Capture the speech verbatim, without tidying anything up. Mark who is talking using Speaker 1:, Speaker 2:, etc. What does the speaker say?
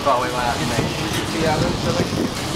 Speaker 1: far away my out, mate.
Speaker 2: T Allen, something?